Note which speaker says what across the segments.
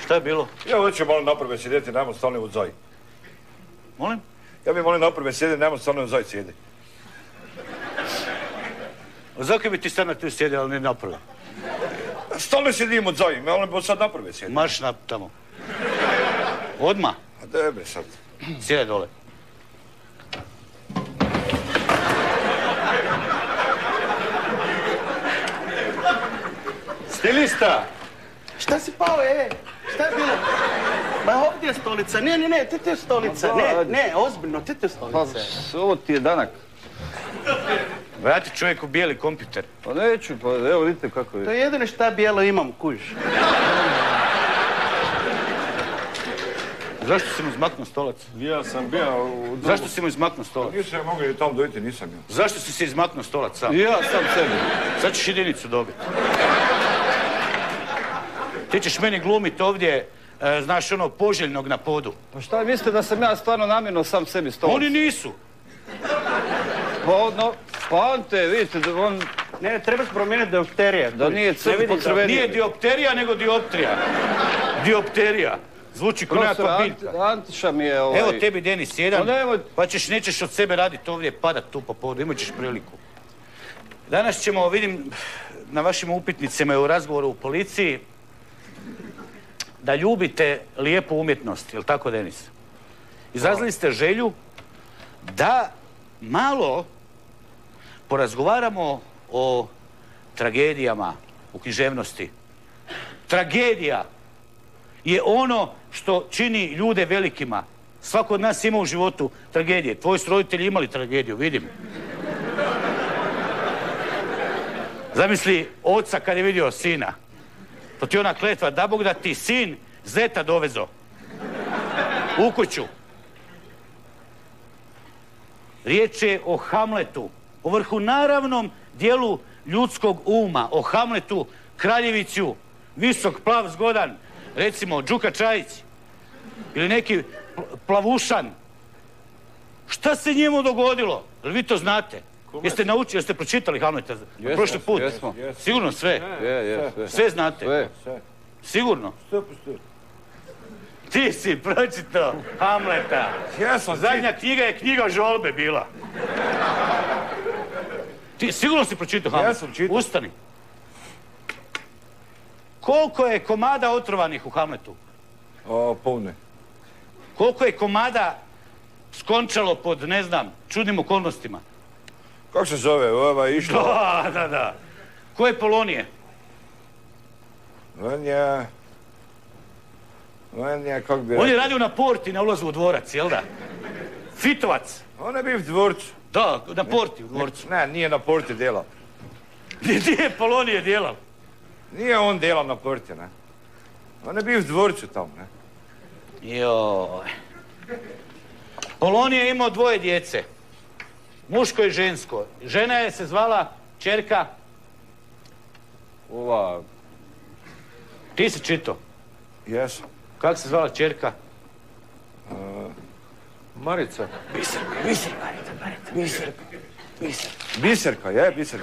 Speaker 1: Šta je bilo?
Speaker 2: Ja hoću malo naprave sjedeti, nemoj stalno u zaj.
Speaker 1: Molim?
Speaker 2: Ja bih molim naprave sjedeti, nemoj stalno u zaj sjedi.
Speaker 1: Zakaj bi ti sad na tu sjedi, ali ne naprave?
Speaker 2: Stalno sjedim od zaj, ali bi sad naprave sjedi.
Speaker 1: Marš tamo. Odmah?
Speaker 2: A debe sad.
Speaker 1: Sjedaj dole. Stilista!
Speaker 3: Šta si pao, Šta je bilo? Ma ovdje je stolica. Ne, ti je stolica. Ne, ozbiljno, ti je stolica.
Speaker 4: Pa, ovo ti je danak.
Speaker 1: Vrati čovjeku bijeli kompjuter.
Speaker 4: Pa neću, pa evo vidite kako je.
Speaker 3: To je jedino šta bijelo imam, kužiš.
Speaker 1: Zašto si mu izmaknuo stolac?
Speaker 2: Ja sam bio u...
Speaker 1: Zašto si mu izmaknuo stolac?
Speaker 2: Nisam mogao i tamo dojiti, nisam ja.
Speaker 1: Zašto si se izmaknuo stolac sam?
Speaker 4: Ja sam sebi.
Speaker 1: Sad ćeš jedinicu dobiti. Ti ćeš meni glumiti ovdje, znaš, ono, poželjnog na podu.
Speaker 4: Pa šta mislite da sam ja stvarno namjerno sam sebi stolac?
Speaker 1: Oni nisu.
Speaker 4: Pa Ante, vidite da on...
Speaker 3: Ne, trebaš promijeniti diopterija.
Speaker 4: Da nije crveno.
Speaker 1: Nije diopterija, nego dioptrija. Diopterija. Zvuči ko nekakva biljka.
Speaker 4: Antiša mi je
Speaker 1: Evo tebi, Denis, jedan,
Speaker 4: nemoj...
Speaker 1: pa nećeš od sebe raditi ovdje, padat tu po podu, imat ćeš priliku. Danas ćemo, vidim, na vašim upitnicama i u razgovoru u policiji, da ljubite lijepu umjetnost, jel' tako, Denis? Izrazili ste želju da malo porazgovaramo o tragedijama u književnosti. Tragedija je ono što čini ljude velikima. Svako od nas ima u životu tragedije. Tvoji su roditelji imali tragediju, vidim. Zamisli oca kad je vidio sina. To ti ona kletva, da Bog da ti sin zeta dovezo u kuću. Riječ je o Hamletu, o vrhunaravnom dijelu ljudskog uma, o Hamletu, Kraljeviću, visok, plav, zgodan, recimo Đuka Čajić ili neki Plavušan. Šta se njemu dogodilo? Jel vi to znate? Jeste naučili, jeste pročitali Hamleta prošli put?
Speaker 4: Jesmo.
Speaker 1: Sigurno sve? Sve znate?
Speaker 2: Sve.
Speaker 1: Sigurno?
Speaker 2: 100%.
Speaker 1: Ti si pročitao Hamleta. Zadnja knjiga je knjiga žolbe bila. Ti sigurno si pročitao Hamleta?
Speaker 2: Ja sam čitao.
Speaker 1: Ustani. Koliko je komada otrovanih u Hamletu?
Speaker 2: Povne.
Speaker 1: Koliko je komada skončalo pod, ne znam, čudnim okolnostima?
Speaker 2: Kako se zove? Ova je išla...
Speaker 1: Da. Ko je Polonije?
Speaker 2: Vanja, kako bi rekao?
Speaker 1: On je radio na porti na ulazu u dvorac, jel da? Fitovac.
Speaker 2: On je bio u dvorcu.
Speaker 1: Da, na porti u dvorcu.
Speaker 2: Ne, nije na porti delao.
Speaker 1: Gdje je Polonije djelal?
Speaker 2: Nije on delao na porti, ne. On je bio u dvorcu tamo, ne.
Speaker 1: Joj. Polonije je imao 2 djece. Muško i žensko. Žena je se zvala Čerka.
Speaker 4: Ova...
Speaker 1: Ti si čitao?
Speaker 2: Jesam.
Speaker 1: Kako se zvala Čerka?
Speaker 2: Marica.
Speaker 1: Biserka.
Speaker 2: Biserka, je Biserka.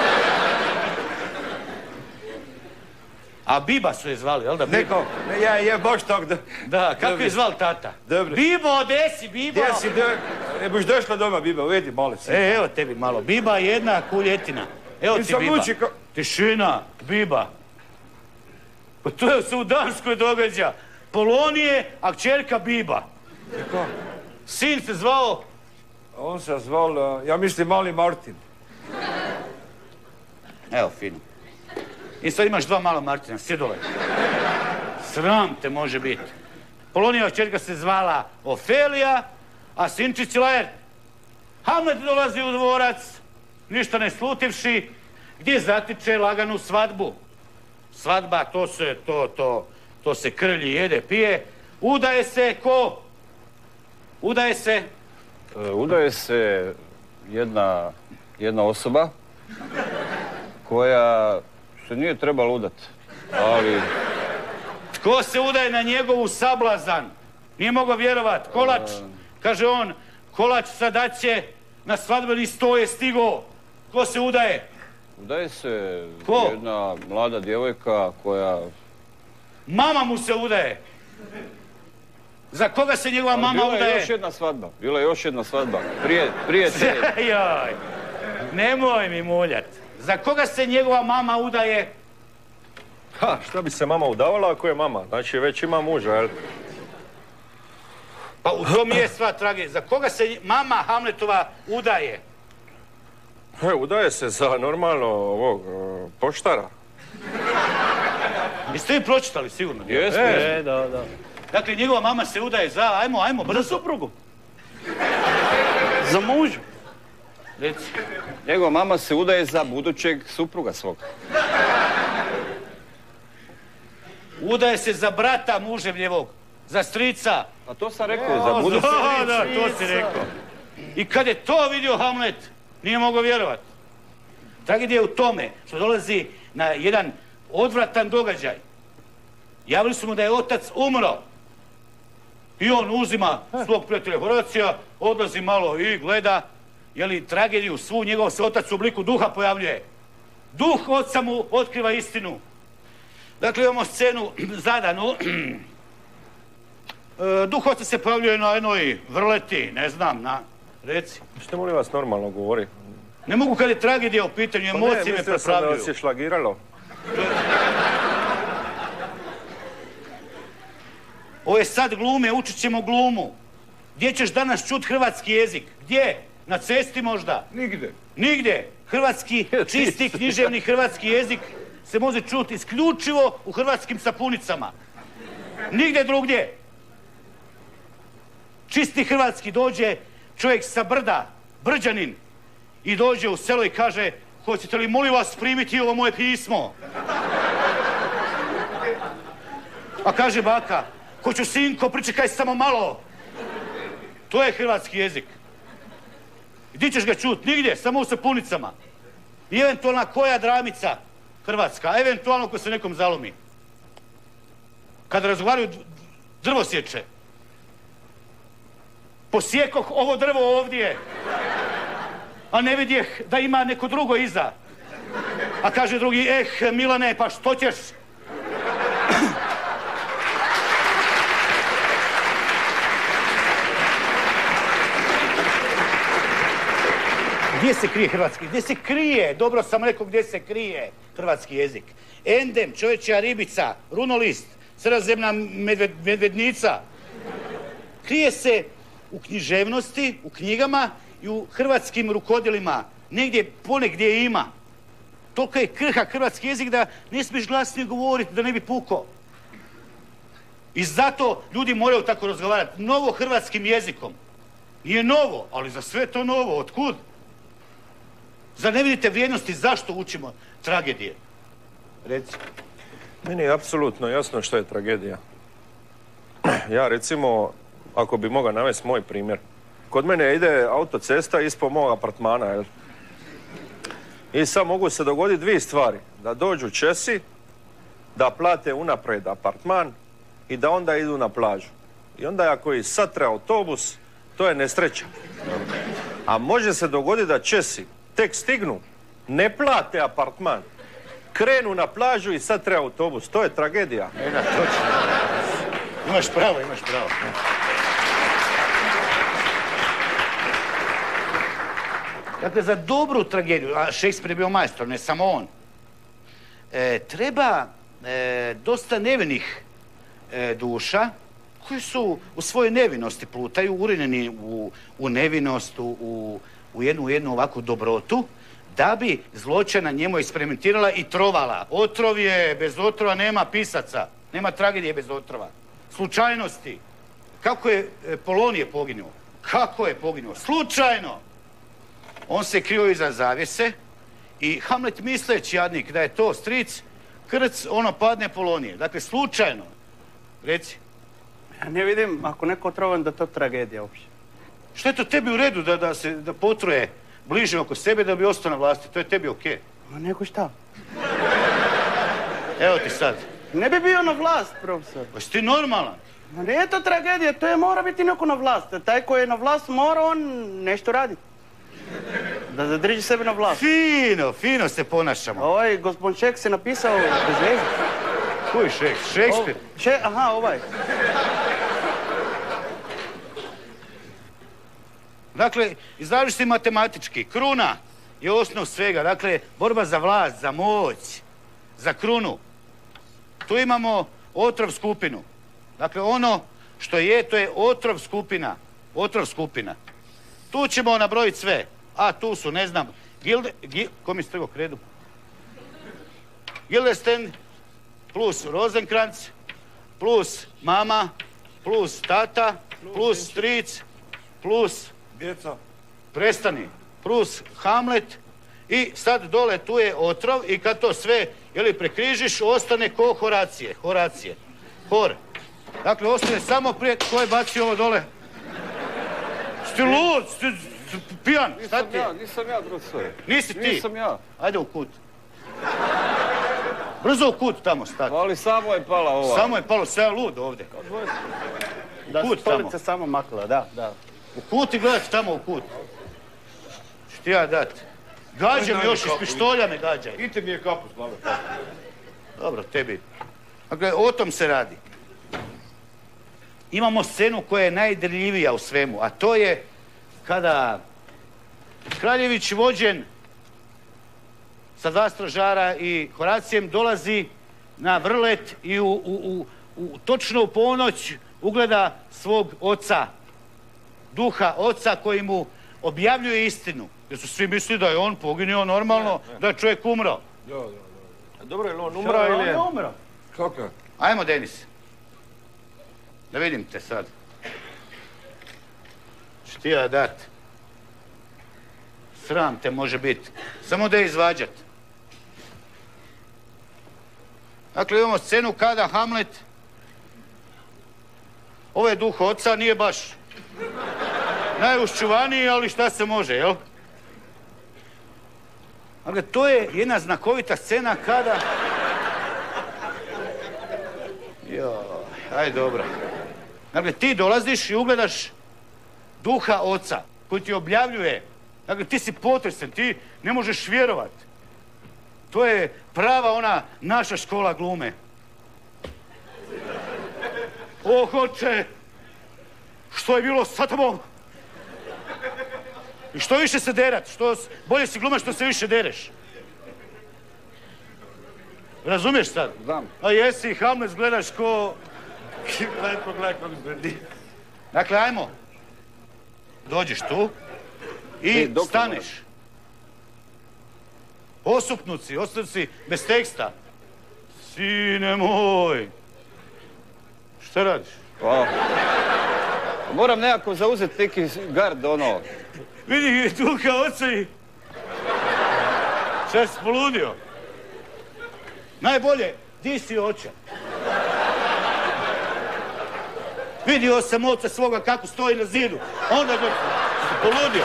Speaker 1: A Biba su je zvali, jel da?
Speaker 2: Neko, je baš tako da...
Speaker 1: Da, kako je zval tata?
Speaker 2: Dobro.
Speaker 1: Bibo, gdje si, Bibo?
Speaker 2: Gdje si, ne boš došla doma, Biba, uvedi malo si.
Speaker 1: Evo tebi malo. Biba jedna kuljetina. Evo ti Biba. Tišina, Biba. Pa to se u Danskoj događa. Polonije, a kćerka Biba.
Speaker 2: Kako?
Speaker 1: Sin se zvao...
Speaker 2: On se zval, ja mislim, mali Martin.
Speaker 1: Evo, fino. I sad imaš 2 mala Martina, sjedole. Sram te može biti. Polonijeva kćerka se zvala Ofelija, a sinčić Lajer. Hamlet dolazi u dvorac, ništa ne slutivši, gdje zatiče laganu svadbu. Svadba, to se krlji, jede, pije. Udaje se ko? Udaje se?
Speaker 4: Udaje se jedna osoba koja se nije trebala udati, ali...
Speaker 1: Tko se udaje na njegovu sablazan? Nije mogao vjerovat. Kolač, kaže on, kolač sadaće na svadbeni sto je stigo. Ko se udaje?
Speaker 4: Udaje se
Speaker 1: Ko?
Speaker 4: jedna mlada djevojka koja...
Speaker 1: Mama mu se udaje. Za koga se njegova mama udaje?
Speaker 4: Bila je još jedna svadba. Bila je još jedna svadba. Prije te.
Speaker 1: Joj, nemoj mi muljat. Za koga se njegova mama udaje?
Speaker 5: Ha, šta bi se mama udavala ako je mama? Znači već ima muža, jel?
Speaker 1: Pa u tom je sva tragedija. Za koga se mama Hamletova udaje?
Speaker 5: Udaje se za normalno ovog poštara.
Speaker 1: Jeste vi pročitali sigurno?
Speaker 4: Jesmo.
Speaker 3: Da.
Speaker 1: Dakle, njegova mama se udaje za, ajmo, brzo.
Speaker 3: Za suprugu. Za mužu.
Speaker 1: Reci.
Speaker 4: Njegova mama se udaje za budućeg supruga svog.
Speaker 1: Udaje se za brata muževljevog, za strica.
Speaker 4: A to sam rekao, za budućeg.
Speaker 1: Da, to si rekao. I kad je to vidio Hamlet, nije mogao vjerovati. Tragedija je u tome što dolazi na jedan odvratan događaj. Javili su mu da je otac umro. I on uzima svog prijatelja Horacija, odlazi malo i gleda, jeli tragediju svu, njegov se otac u obliku duha pojavljuje. Duh oca mu otkriva istinu. Dakle, imamo scenu zadanu. Duh oca se pojavljuje na jednoj vrleti, ne znam, reci.
Speaker 5: Što molim vas normalno govori?
Speaker 1: Ne mogu kad je tragedija u pitanju, emocije me
Speaker 5: Mislio sam da
Speaker 1: prepravljaju.
Speaker 5: vas je šlagiralo.
Speaker 1: Ovo je sad glume, učit ćemo glumu. Gdje ćeš danas čut hrvatski jezik? Gdje? Na cesti možda? Nigdje. Hrvatski, čisti književni hrvatski jezik se može čuti isključivo u hrvatskim sapunicama. Nigdje drugdje. Čisti hrvatski dođe čovjek sa brda, brđanin, i dođe u selo i kaže: hoćete li molim vas primiti ovo moje pismo? A kaže baka: hoću sinko, pričekaj samo malo. To je hrvatski jezik. Gdje ćeš ga čut? Nigdje, samo u sapunicama. I eventualna koja dramica hrvatska, eventualno ko se nekom zalomi. Kada razgovaraju drvosječe. Posjekoh ovo drvo ovdje, a ne vidjeh da ima neko drugo iza. A kaže drugi: Milane, pa što ćeš? Gdje se krije hrvatski? Gdje se krije? Dobro sam rekao gdje se krije hrvatski jezik. Endem, čovječja ribica, runolist, sredozemna medvednica. Krije se u književnosti, u knjigama i u hrvatskim rukodelima. Negdje, ponegdje ima. Toliko je krhak hrvatski jezik da ne smiješ glasnije govoriti, da ne bi pukao. I zato ljudi moraju tako razgovarati. Novo hrvatskim jezikom. Nije novo, ali za sve to novo. Otkud? Zar ne vidite vrijednosti zašto učimo tragedije? Reci.
Speaker 5: Meni je apsolutno jasno što je tragedija. Ja recimo, ako bi mogao navesti moj primjer. Kod mene ide autocesta ispod mog apartmana, jel? I sad mogu se dogoditi dvije stvari. Da dođu Česi, da plate unaprijed apartman i da onda idu na plažu. I onda ako ih satre autobus, to je nesreća. A može se dogoditi da Česi tek stignu, ne plate apartman, krenu na plažu i satre autobus. To je tragedija.
Speaker 1: Da, točno. Imaš pravo. Dakle, za dobru tragediju, a Shakespeare je bio majstor, ne samo on, treba dosta nevinih duša koji su u svojoj nevinosti plutaju, urinjeni u nevinost, u jednu ovakvu dobrotu, da bi zločina njemu eksperimentirala i trovala. Otrov je, bez otrova nema pisaca, nema tragedije bez otrova. Slučajnosti. Kako je Polonije poginuo? Kako je poginuo? Slučajno! On se krio iza zavjese i Hamlet misleći, jadnik, da je to stric, krc, ono padne Polonije. Dakle, slučajno. Reci.
Speaker 3: Ja ne vidim, ako neko otrovan, da to tragedija uopće.
Speaker 1: Što je to tebi u redu da potruje bliže oko sebe da bi ostao na vlasti? To je tebi okej.
Speaker 3: Ma nego šta?
Speaker 1: Evo ti sad.
Speaker 3: Ne bi bio na vlast, profesor.
Speaker 1: Pa si ti normalan?
Speaker 3: Ma nije to tragedija, to je mora biti neko na vlast. Taj koji je na vlast mora on nešto raditi. Da zadrži sebe na vlast.
Speaker 1: Fino se ponašamo.
Speaker 3: Ovaj gospodin Šek se napisao bez veze.
Speaker 1: Koji Šekspir?
Speaker 3: Aha, ovaj.
Speaker 1: Dakle, izražiš se matematički. Kruna je osnov svega. Dakle, borba za vlast, za moć, za krunu. Tu imamo otrov skupinu. Dakle, ono što je, to je otrov skupina. Otrov skupina. Tu ćemo nabrojiti sve. A tu su, ne znam, ko mi strgo kredu? Gildenstern plus Rosenkrantz plus mama plus tata plus stric plus
Speaker 5: Djeca.
Speaker 1: prestani plus Hamlet i sad dole tu je otrov i kad to sve prekrižiš ostane ko Horacije. Hor. Dakle, ostane samo prije ko je bacio ovo dole. Sti lud, sti pijan, šta ti?
Speaker 4: Nisam ja, profesore.
Speaker 1: Nisi ti?
Speaker 4: Nisam ja.
Speaker 1: Ajde u kut. Brzo u kut tamo stati.
Speaker 4: Ali samo je pala ova.
Speaker 1: Samo je palo, sve je lud ovdje.
Speaker 3: Da,
Speaker 1: Kut
Speaker 3: stolica
Speaker 1: tamo.
Speaker 3: samo makla, da.
Speaker 1: U kut i gledati tamo u kut. Što ti ja dat? Gađa mi još iz pištolja me gađaj.
Speaker 5: Ite mi je kapu, Slave.
Speaker 1: Dobro, tebi. Dakle, o tom se radi. Imamo scenu koja je najdirljivija u svemu, a to je kada Kraljević vođen sa 2 stražara i Horacijem dolazi na vrlet i točno u ponoć ugleda svog oca, duha oca koji mu objavljuje istinu. Jer su svi mislili da je on poginuo normalno, da je čovjek umro.
Speaker 5: Dobro, je li on umra ili je?
Speaker 3: Umro.
Speaker 5: Kako?
Speaker 1: Ajmo, Denis. Da vidim te sad. Što ti ja dat? Sram te može biti. Samo da je izvađat. Dakle, imamo scenu kada Hamlet, ovo je duh oca, nije baš najuščuvaniji, ali šta se može, jel? Dakle, to je jedna znakovita scena kada... Joj, aj dobro. Dakle, ti dolaziš i ugledaš duha oca koji ti objavljuje. Dakle, ti si potresen, ti ne možeš vjerovat. To je prava ona naša škola glume. O, oče, što je bilo sa tobom? I što više se derat, bolje si gluma što se više dereš. Razumiješ sad?
Speaker 4: Znam.
Speaker 1: A jesi, Hamlet gledaš ko... Gledaj kako zgrdi. Dakle, ajmo. Dođeš tu i staneš. Osupnut si bez teksta. Sine moj. Šta radiš?
Speaker 4: Pa, moram nekako zauzeti neki gard, ono.
Speaker 1: Vidi, duha oca i... Šta si poludio? Najbolje, di si oče? Vidio sam oca svoga kako stoji na zidu. Onda ga si poludio.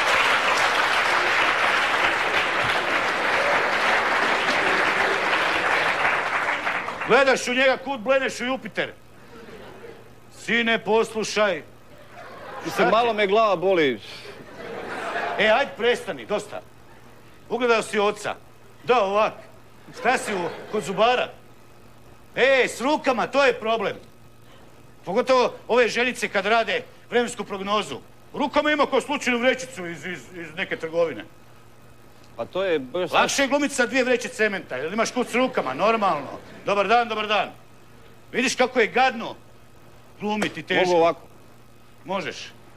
Speaker 1: Gledaš u njega kud bleneš u Jupiter. Sine, poslušaj.
Speaker 4: Mislim, malo me glava boli.
Speaker 1: Ajde prestani, dosta. Ugledao si oca. Da, ovak. Šta si kod zubara? S rukama, to je problem. Pogotovo ove ženice kad rade vremensku prognozu. Rukama ima kao slučajnu vrećicu iz neke trgovine.
Speaker 4: Pa to je...
Speaker 1: Lakše je glumiti sa 2 vreće cementa, jer imaš kud s rukama, normalno. Dobar dan, dobar dan. Vidiš kako je gadno glumiti teško.
Speaker 4: Mogu ovako.
Speaker 1: Možeš.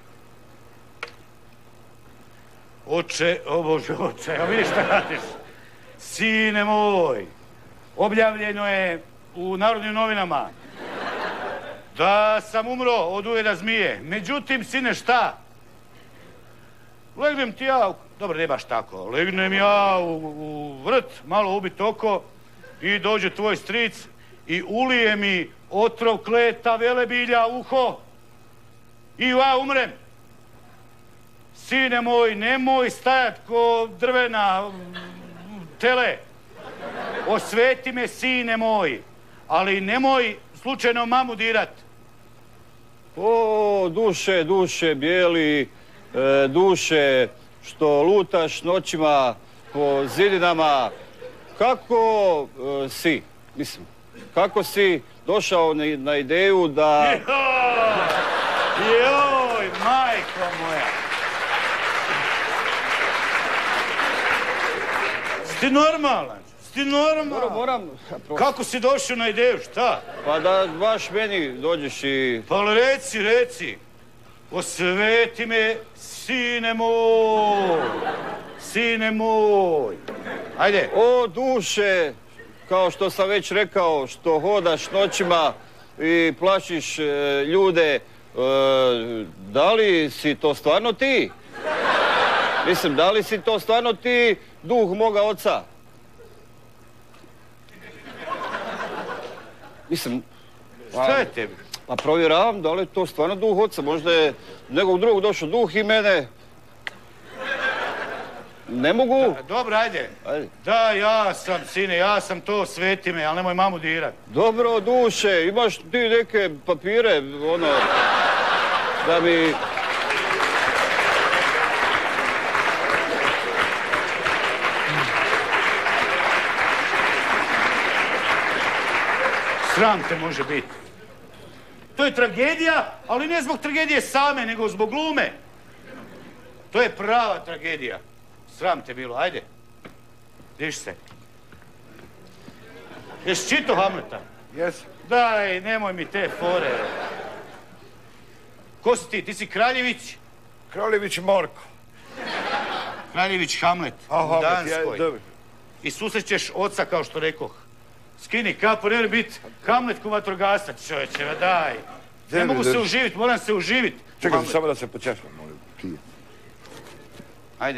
Speaker 1: Oče, o Bože, oče, a vidiš šta radiš? Sine moj, objavljeno je u Narodnim novinama da sam umro od ujeda zmije. Međutim, sine, šta? Legnem ti ja, dobro, ne baš tako, legnem ja u vrt, malo ubit oko i dođe tvoj stric i ulije mi otrov kleta velebilja u uho i ja umrem. Sine moj, nemoj stajat ko drvena tele. Osveti me, sine moj, ali nemoj slučajno mamu dirat.
Speaker 4: O, duše bijeli, duše što lutaš noćima po zidinama. Kako si? Mislim, kako si došao na ideju da...
Speaker 1: Joj, majko moja. Si normalan? Si normalan?
Speaker 4: Moram...
Speaker 1: Kako si došao na ideju, šta?
Speaker 4: Pa da baš meni dođeš i...
Speaker 1: Pa reci. Osveti me, sine moj. Sine moj. Ajde.
Speaker 4: O duše, kao što sam već rekao, što hodaš noćima i plašiš ljude, da li si to stvarno ti? Mislim, da li si to stvarno ti, duh moga oca? Mislim...
Speaker 1: Šta je tebi?
Speaker 4: Pa provjeravam da li je to stvarno duh oca. Možda je nekog drugog došao duh i mene... Ne mogu.
Speaker 1: Dobro, ajde. Da, ja sam, sine, ja sam to, sveti me, ali nemoj mamu dirat.
Speaker 4: Dobro, duše, imaš ti neke papire, ono, da mi...
Speaker 1: Sram te može biti. To je tragedija, ali ne zbog tragedije same, nego zbog glume. To je prava tragedija. Sram te bilo, ajde. Diš se. Jesi čitao Hamleta?
Speaker 2: Jesam.
Speaker 1: Daj, nemoj mi te fore. Ko si ti? Ti si Kraljević?
Speaker 2: Kraljević Marko.
Speaker 1: Kraljević Hamlet u Danskoj.
Speaker 2: Dobro.
Speaker 1: I susrećeš oca, kao što rekoh. Skini kapu, ne biti Hamlet ko vatrogasac, čovječe, daj. Ne mogu se uživit, moram se uživit.
Speaker 2: Čekaj samo da se počešam, molim.
Speaker 1: Ajde.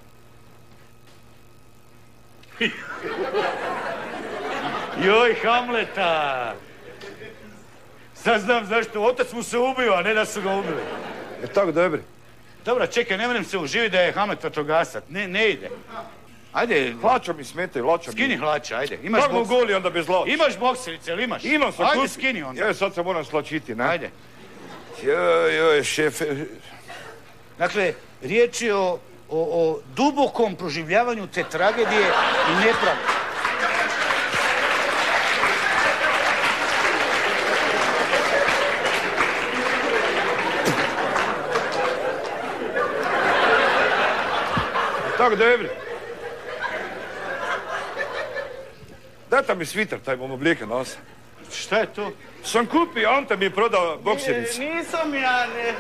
Speaker 1: Joj, Hamleta! Sad znam zašto. Otac mu se ubio, a ne da su ga ubili.
Speaker 2: Je tako dobri?
Speaker 1: Dobro, čekaj, ne moram se uživiti da je Hamlet vatrogasac. Ne ide. Ajde.
Speaker 2: Hlača mi smetaju, hlača mi.
Speaker 1: Skini hlača, ajde. Imaš
Speaker 2: Kako goli onda bez hlača?
Speaker 1: Imaš bokserice, ili imaš?
Speaker 2: Imam sam.
Speaker 1: Ajde, skini onda.
Speaker 2: Ja sad se moram slačiti, ne?
Speaker 1: Ajde.
Speaker 2: Joj, šefe.
Speaker 1: Dakle, riječ je o dubokom proživljavanju te tragedije i nepravde.
Speaker 2: Tako dobri. Dajte mi svitr, taj bom oblike nosa.
Speaker 1: Šta je to?
Speaker 2: Sam kupio, Ante mi je prodao bokserice.
Speaker 3: Nisam ja, ne.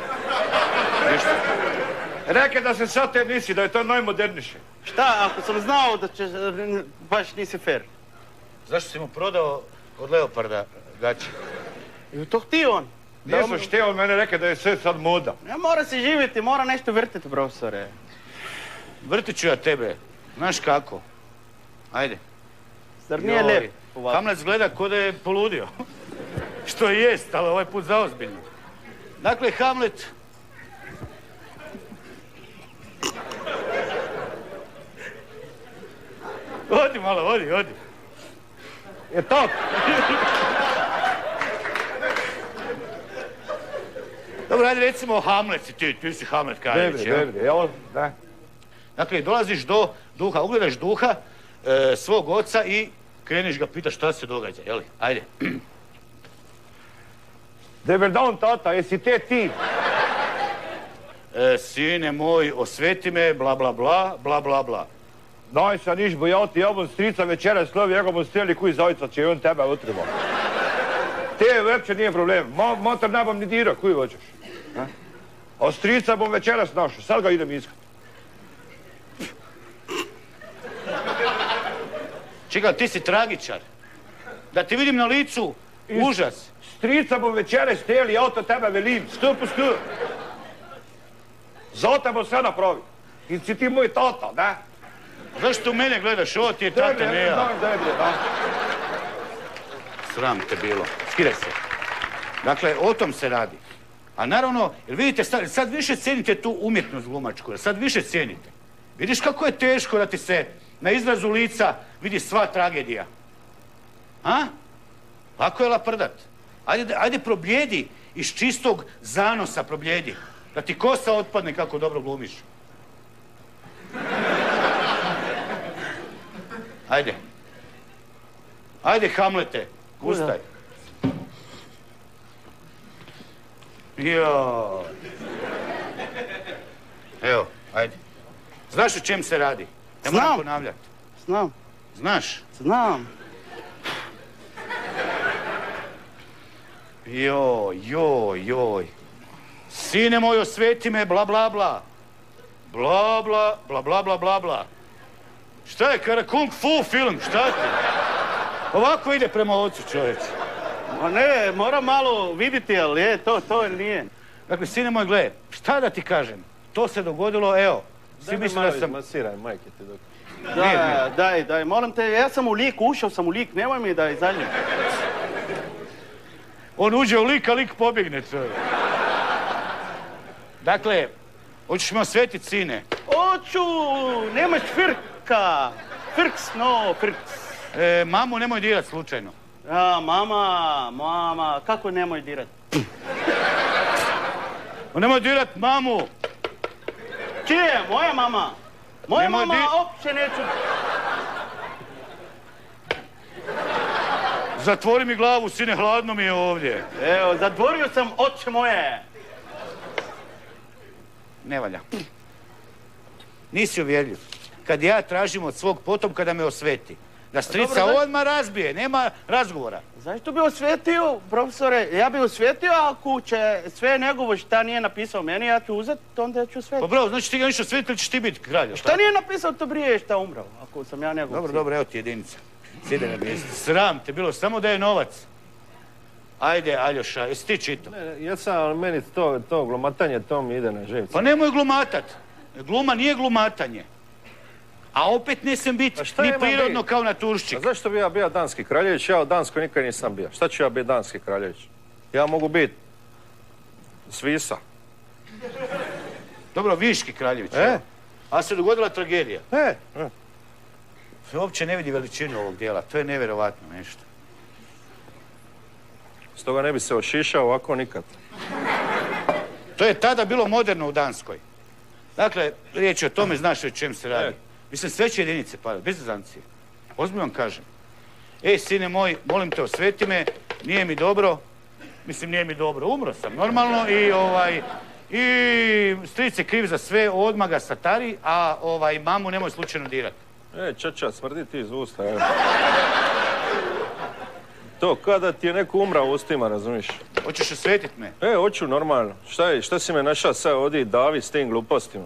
Speaker 2: Reke da se sad te nisi, da je to najmodernije.
Speaker 3: Šta, ako sam znao da će... Baš nisi fair.
Speaker 1: Zašto si mu prodao od Leoparda gaće?
Speaker 3: I to htio on.
Speaker 2: Nisam šteo, on mene reke da je sve sad moda.
Speaker 3: Ja mora se živjeti, mora nešto vrtiti, profesore.
Speaker 1: Vrtit ću ja tebe. Znaš kako? Ajde.
Speaker 3: Zar nije lijep?
Speaker 1: Hamlet gleda ko da je poludio. Što i jest, ali ovaj put zaozbiljno. Dakle, Hamlet... Odi malo, odi.
Speaker 2: Je tako?
Speaker 1: Dobro, ajde recimo Hamlet si ti si Hamlet Kraljević, jel?
Speaker 2: Dobri, jel? Da.
Speaker 1: Dakle, dolaziš do duha, ugledaš duha svog oca i kreniš ga pitaš šta se događa, jel? Ajde.
Speaker 2: Dobar dan, tata, jesi te ti?
Speaker 1: Sine moj, osveti me, bla, bla, bla, bla, bla, bla.
Speaker 2: Daj se niš bojati, ja bom strica večera slovi, ja ga bom streli kuj zajca, če on tebe utriba. Te uopće nije problem, motor ne bom ni dirao, kuj hoćeš. A strica bom večeras našao, sad ga idem iskat.
Speaker 1: Čekaj, ti si tragičar. Da ti vidim na licu užas.
Speaker 2: Strica bom večeras steli, ja to tebe velim, sto po sto. Zato bom sve napravil. In si ti moj tata, ne?
Speaker 1: Zašto u mene gledaš? Ovo ti je tata, ne ja.
Speaker 2: Dobre, da.
Speaker 1: Sram te bilo. Skidaj se. Dakle, o tom se radi. A naravno, jer vidite, sad više cijenite tu umjetnost glumačku, jer sad više cijenite. Vidiš kako je teško da ti se na izrazu lica vidi sva tragedija. A? Lako je laprdat. Ajde probljedi, iz čistog zanosa probljedi. Da ti kosa otpadne kako dobro glumiš. Ajde. Ajde, Hamlete, Ustaj. Joj. Evo, ajde. Znaš o čem se radi? Ja moram ponavljati.
Speaker 3: Znam.
Speaker 1: Znaš?
Speaker 3: Znam.
Speaker 1: Joj. Sine moj, osveti me, bla, bla, bla. Bla, bla, bla, bla, bla, bla, bla. Šta je, kada kung fu film, šta ti? Ovako ide prema ocu, čovječe.
Speaker 3: Ma ne, moram malo vidjeti, ali je, to nije.
Speaker 1: Dakle, sine moj, gle, šta da ti kažem? To se dogodilo, evo. Svi misle da sam...
Speaker 5: Masiraj, majke ti dok...
Speaker 3: Daj, moram te, ja sam u lik, ušao sam u lik, nemoj mi da izađem.
Speaker 1: On uđe u lik, a lik pobjegne, čovjek. Dakle, hoćeš me osvetit, sine?
Speaker 3: Hoću, nemaš firka. Firks.
Speaker 1: Mamu nemoj dirat slučajno.
Speaker 3: Mama, kako nemoj dirat?
Speaker 1: Nemoj dirat mamu.
Speaker 3: Čije, moja mama? Moja mama uopće neću...
Speaker 1: Zatvori mi glavu, sine, hladno mi je ovdje.
Speaker 3: Evo, zatvorio sam oči moje.
Speaker 1: Ne valja. Nisi uvjerljiv. Kad ja tražim od svog potomka da me osveti. Da strica odmah razbije, nema razgovora.
Speaker 3: Zašto bi osvetio, profesore? Ja bi osvetio, ako će sve njegovo šta nije napisao meni, ja ću uzeti, onda ću osvetiti.
Speaker 1: Pa bravo, znači ti ga ništa osvetiti ili ćeš ti biti kralj?
Speaker 3: Šta nije napisao, to brije šta umrao, ako sam ja njegov.
Speaker 1: Dobro, evo ti jedinica. Sjede na mjestu. Sram te bilo, samo da je novac. Ajde, Aljoša, jesi ti čitao?
Speaker 5: Jesam, ali meni to glumatanje, to mi ide na živce.
Speaker 1: Pa nemoj glumatat. Gluma nije glumatanje. A opet nisam biti ni prirodno kao naturščik.
Speaker 5: A zašto bi ja bio danski kraljević? Ja u Danskoj nikad nisam bio. Šta ću ja biti danski kraljević? Ja mogu biti Svisa.
Speaker 1: Dobro, Viški kraljević. A se dogodila tragedija. Uopće ne vidi veličinu ovog dijela. To je nevjerovatno nešto.
Speaker 5: Stoga ne bi se ošišao ovako nikad.
Speaker 1: To je tada bilo moderno u Danskoj. Dakle, riječ je o tome, znaš o čem se radi. Mislim, sve će jedinice padati, bez zezancije. Ozbiljno vam kažem. Sine moj, molim te, osveti me, nije mi dobro. Mislim, nije mi dobro, umro sam normalno i stric je kriv za sve, odmah ga satari, a mamu nemoj slučajno dirati.
Speaker 5: Čača, smrdi ti iz usta, evo. To kada ti je neko umrao u ustima, razumiješ?
Speaker 1: Hoćeš osvetit me?
Speaker 5: Hoću, normalno. Šta si me našao sad ovdje i davi s tim glupostima?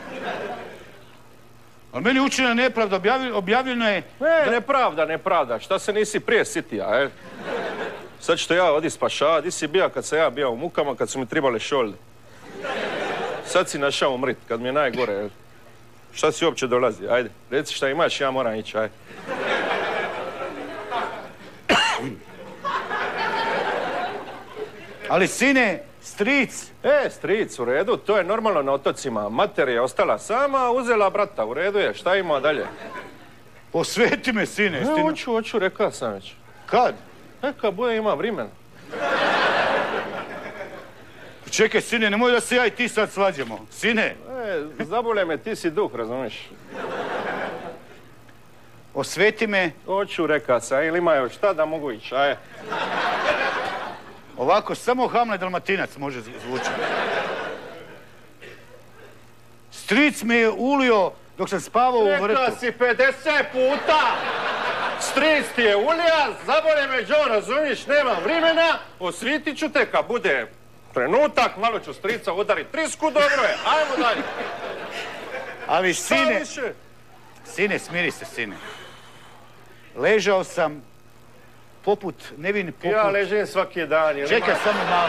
Speaker 1: Ali meni je učinjena nepravda, objavljeno je...
Speaker 5: Nepravda. Šta se nisi prije sitija, Sad ću te ja ovdje spašava. Di si bio kad sam ja bio u mukama, kad su mi tribale šolde? Sad si našao umrit, kad mi je najgore, Šta si uopće dolazi? Ajde, reci šta imaš, ja moram ići, ajde.
Speaker 1: Ali sine, stric...
Speaker 5: Stric, u redu, to je normalno na otocima. Mater je ostala sama, uzela brata, u redu je, šta ima dalje?
Speaker 1: Osveti me, sine.
Speaker 5: Hoću, rekao sam već.
Speaker 1: Kad?
Speaker 5: Kad bude ima vremena.
Speaker 1: Čekaj, sine, nemoj da se ja i ti sad svađamo. Sine.
Speaker 5: Zabole me, ti si duh, razumiješ?
Speaker 1: Osveti me.
Speaker 5: Hoću, rekao sam, ili ima još šta da mogu ići, ajde.
Speaker 1: Ovako, samo Hamlet Dalmatinac može zvučati. Stric me je ulio dok sam spavao u vrtu.
Speaker 5: Rekao si 50 puta! Stric ti je ulija, zabole me, Joe, razumiješ, nemam vremena, osvitit ću te kad bude trenutak, malo ću strica udariti trisku, dobro je, ajmo dalje.
Speaker 1: Ali sine, smiri se, sine. Ležao sam nevin poput...
Speaker 5: Ja ležim svaki dan.
Speaker 1: Čekaj, samo malo.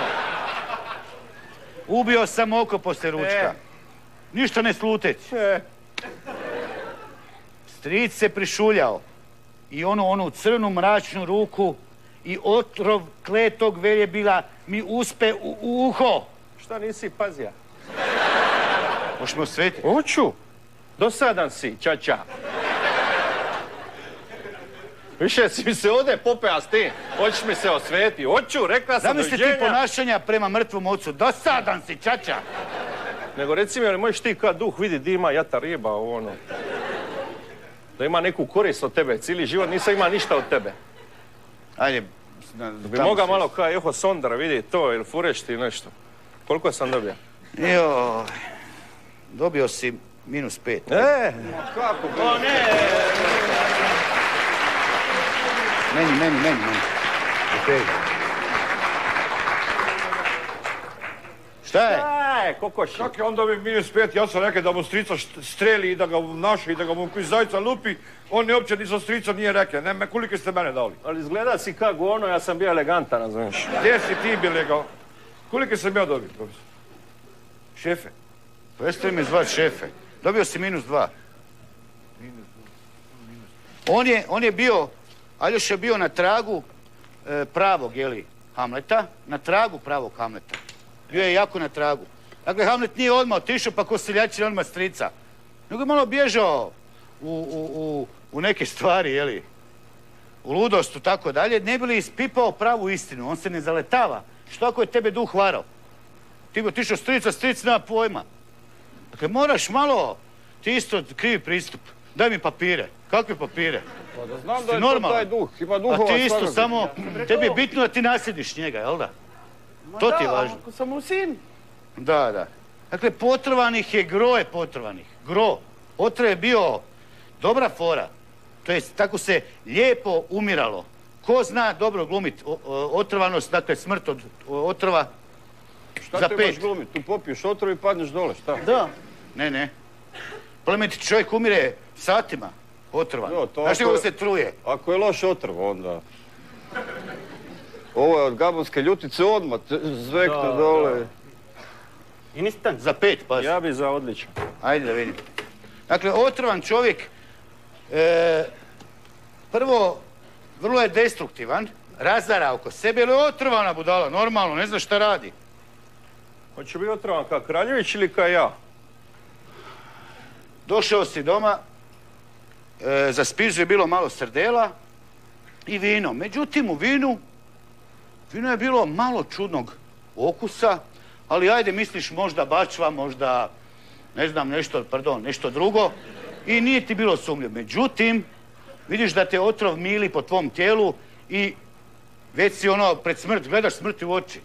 Speaker 1: Ubio sam oko poslije ručka. Ništa ne sluteći. Stric se prišuljao. I onu crnu mračnu ruku i otrov kletog veljebila mi uspe u uho.
Speaker 5: Šta nisi pazija?
Speaker 1: Možeš me osvetiti?
Speaker 5: Hoću. Dosadan si, čača. Više si mi se ovdje popea s tim. Hoćeš mi se osveti. Hoću, rekla sam doviđenja.
Speaker 1: Zamisli ti ponašanja prema mrtvom ocu. Dosadan si, čača.
Speaker 5: Nego reci mi, ali možeš ti kad duh vidi di ima jata riba, da ima neku korist od tebe. Cijeli život nisam ima ništa od tebe.
Speaker 1: Ajde,
Speaker 5: Bi mogao malo kao Jeho Sondra vidjeti to ili fureš ti nešto. Koliko sam dobio?
Speaker 1: Joj, dobio si -5.
Speaker 4: Kako?
Speaker 3: O ne!
Speaker 1: Meni. Okej. Šta je?
Speaker 5: Kokoši.
Speaker 2: Kako je on dobio -5? Ja sam rekao da mu strica streli i da ga naši i da ga mu koji zajca lupi. On uopće ni za strica nije rekao. Ne, koliko ste mene dali?
Speaker 5: Ali izgleda si kako ono, ja sam bio elegantan, razumiješ.
Speaker 2: Gdje si ti bio legao? Koliko sam ja dobio, profesor? Šefe?
Speaker 1: Prestani me zvat šefe. Dobio si -2. On je bio, Aljoša je bio na tragu pravog, jeli, Hamleta. Na tragu pravog Hamleta. Bio je jako na tragu. Dakle, Hamlet nije odmah otišao pa ko seljači odmah strica. Nego je malo bježao u neke stvari, jeli, u ludostu, tako dalje. Ne bi li ispipao pravu istinu. On se ne zaletava. Što ako je tebe duh varao? Ti bi otišao stric nema pojma. Dakle, moraš malo, ti isto krivi pristup. Daj mi papire. Kakve papire?
Speaker 4: Pa da znam da je to taj duh. Ima duhova
Speaker 1: svakako. A ti isto
Speaker 4: svakako.
Speaker 1: samo, tebi je bitno da ti naslediš njega, jel da? To ti je važno.
Speaker 3: Ako sam mu sin.
Speaker 1: Da. Dakle, potrvanih je gro je potrvanih. Gro. Otrov je bio dobra fora. To jest, tako se lijepo umiralo. Ko zna dobro glumit otrvanost, dakle smrt od otrova
Speaker 4: Šta
Speaker 1: za
Speaker 4: ti
Speaker 1: 5.
Speaker 4: imaš glumit? Tu popiješ otrov i padneš dole, šta?
Speaker 3: Da.
Speaker 1: Ne. Plemeniti čovjek umire satima otrovan.
Speaker 4: Jo, to
Speaker 1: Znaš
Speaker 4: ako-
Speaker 1: kako se truje?
Speaker 4: Ako je loš otrov, onda... Ovo je od gabonske ljutice odmah, zvekne dole.
Speaker 3: Instant.
Speaker 1: Za 5, pa.
Speaker 5: Ja bi za odličan.
Speaker 1: Ajde da vidim. Dakle, otrovan čovjek, prvo, vrlo je destruktivan, razara oko sebe, ili je otrovana budala, normalno, ne zna šta radi.
Speaker 5: Hoće biti otrovan kao Kraljević ili kao ja?
Speaker 1: Došao si doma, za spižu je bilo malo srdela i vino. Međutim, u vino je bilo malo čudnog okusa, ali ajde, misliš možda bačva, možda, ne znam, nešto drugo i nije ti bilo sumnjivo. Međutim, vidiš da te otrov mili po tvom tijelu i već si pred smrt, gledaš smrti u oči.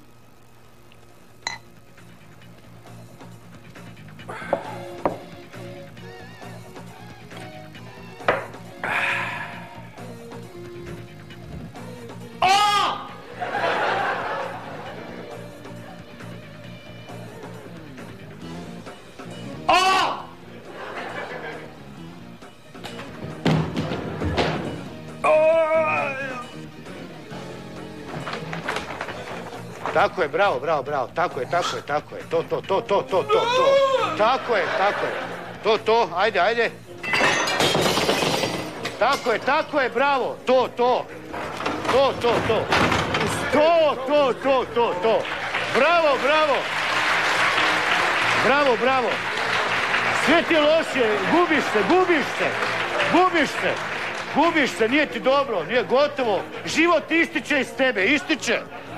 Speaker 1: Tako je, bravo, tako je, to. To, ajde. Tako je, bravo, to. Bravo. Sve ti je loše, gubiš se, nije ti dobro, nije gotovo. Život ističe iz tebe, ističe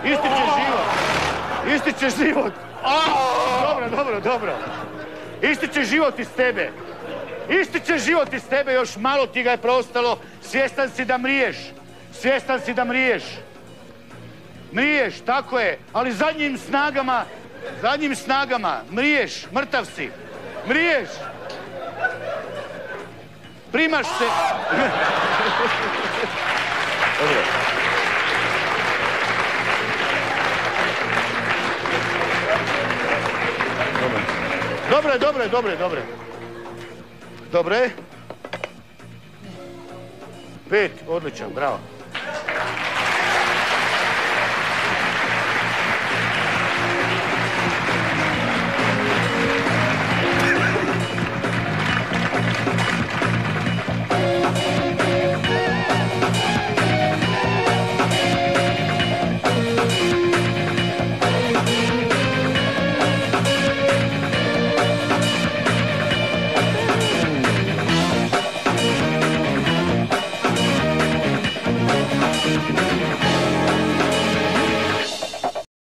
Speaker 1: život. Dobro. Ističe život iz tebe, još malo ti ga je preostalo. Svjestan si da mriješ. Mriješ, tako je, ali zadnjim snagama, mriješ, mrtav si. Mriješ. Primaš se. Dobre. 5, odličan, bravo.